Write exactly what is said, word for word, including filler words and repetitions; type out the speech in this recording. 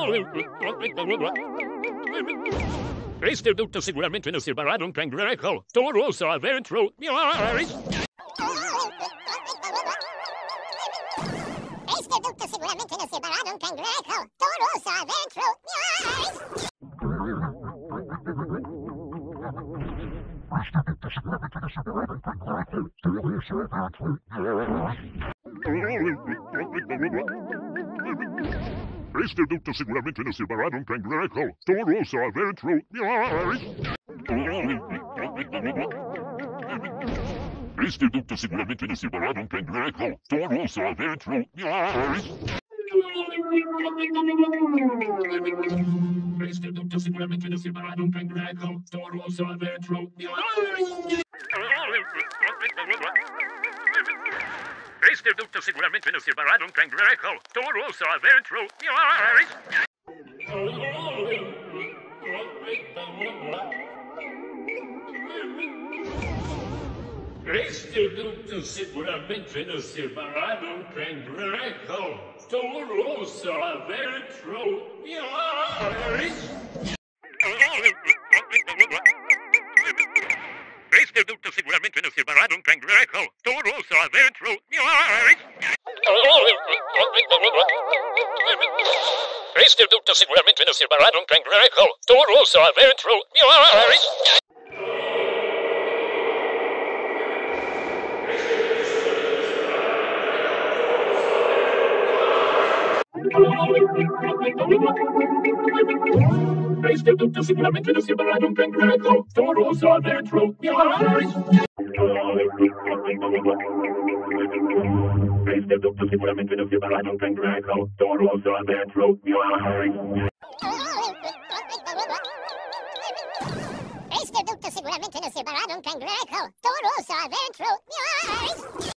Questo tutto sicuramente non servirà ad un cangrejo. Toro sarà dentro. Questo tutto sicuramente non servirà ad un cangrejo. Toro sarà dentro. Questo tutto sicuramente non servirà ad un cangrejo. Toro sarà dentro. Questo tutto sicuramente non servirà ad un cangrejo. Toro sarà dentro. Questo tutto sicuramente non servirà ad un cangrejo. Toro sarà dentro. Questo tutto sicuramente non servirà ad un cangrejo. Toro sarà dentro. Questo tutto sicuramente non servirà ad un cangrejo. Toro sarà dentro. Questo tutto sicuramente non servirà ad un cangrejo. Toro sarà dentro. Questo tutto sicuramente non servirà ad un cangrejo. Toro sarà dentro. Questo tutto sicuramente non servirà ad un cangrejo. Toro sarà dentro. Questo tutto sicuramente non servirà ad un cangrejo. Toro sarà dentro. Questo tutto sicuramente non servirà ad un cangrejo. Toro sarà dentro.